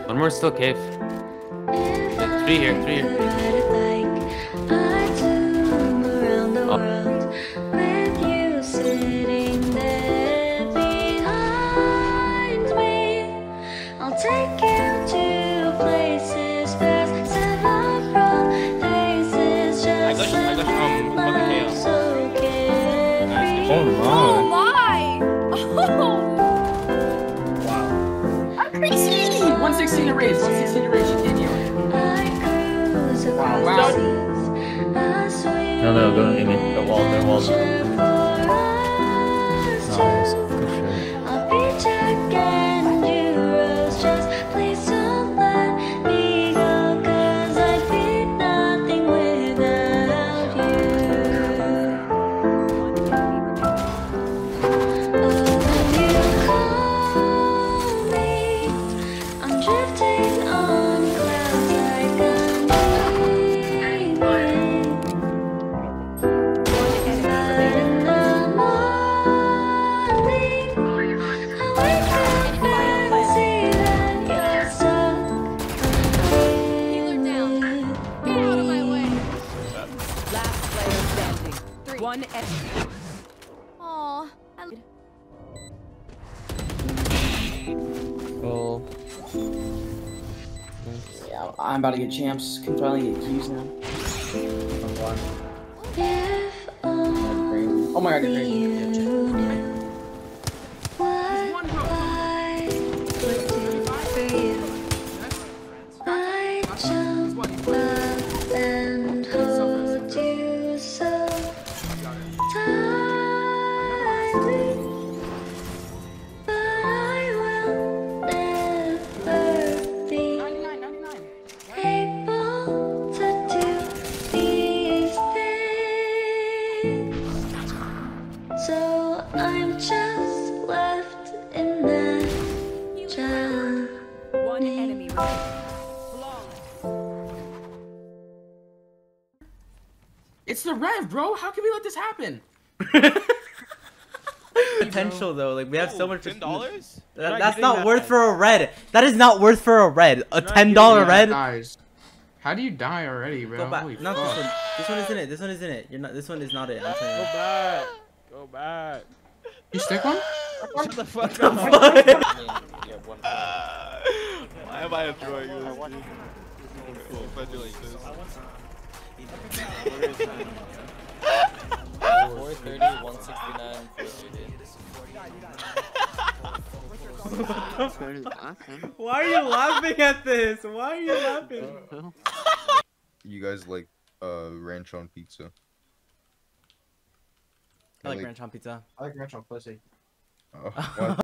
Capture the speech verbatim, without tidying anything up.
One more still cave. Yeah, three here, three here. Oh. I'll take you to places fast, several faces, just let life so carefree. Oh my! Oh! Wow. I'm crazy! one sixteen erase, one sixteen erase, continue. Wow, wow. No, no, go to me. The wall, the wall. Nice, good shit. I'll be Jack and you Rose, just please don't let me go, 'cause I'd be nothing without you. Oh, when you call me, I'm drifting on clouds like a dream. But in the morning, I wake up and see that you're stuck Healer down. Get out of my way. Last player standing. Three. One enemy. Aw. Oh. Yeah, I'm about to get champs. Can finally get keys now. I'm blind. if Oh my god, get crazy. you Yeah, champ. knew what I would do for you. I'd jump up and hold you so tightly, but I will never be able to do these things. So I'm just left in that jam. One enemy remaining. It's the Rev, bro. How can we let this happen? Potential though, like we have so much. Ten dollars? That, that's not worth for a red. That is not worth for a red. A ten dollar red. Guys, how do you die already, bro? Go back. Holy Not fuck. this one. This one isn't it. This one isn't it. You're not. This one is not it. I'm Go telling you. back. Go back. You stick one? Shut the fuck up. Why am I throwing this, dude? If I do like this. four thirty, one sixty-nine, four thirty. Why are you laughing at this? Why are you laughing? You guys like uh ranch on pizza? I like ranch on pizza. I like ranch on pussy. Oh, what?